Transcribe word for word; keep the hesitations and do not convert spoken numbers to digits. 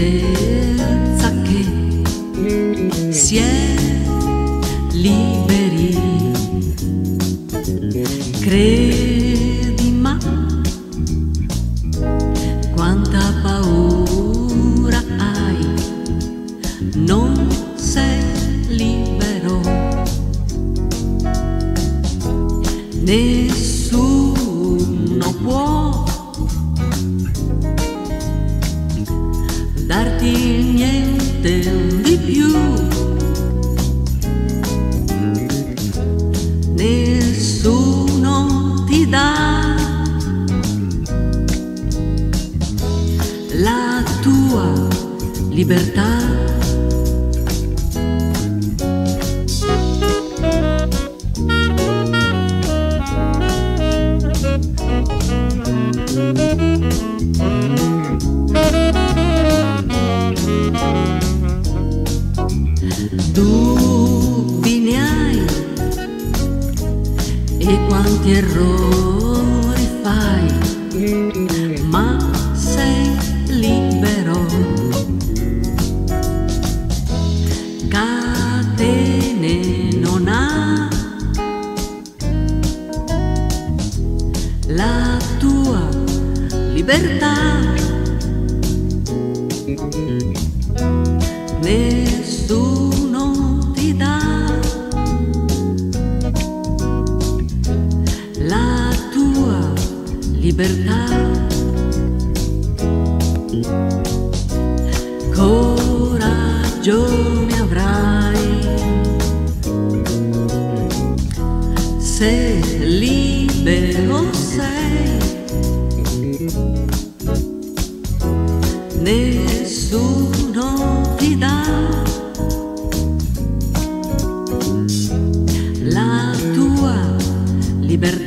certezza che si è liberi. Credi, ma quanta paura hai, non sei libero. Nessuno può darti niente di più. Nessuno ti dà la tua libertà. Dubbi ne hai e quanti errori fai, ma sei libero. Catene non ha la tua libertà. Nessuno ti dà la tua libertà. Coraggio ne avrai se libero sei. Nessuno ti dà la tua libertà.